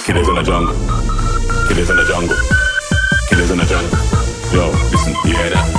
Killers in the jungle. Killers in the jungle. Killers in the jungle. Yo, listen, you hear that?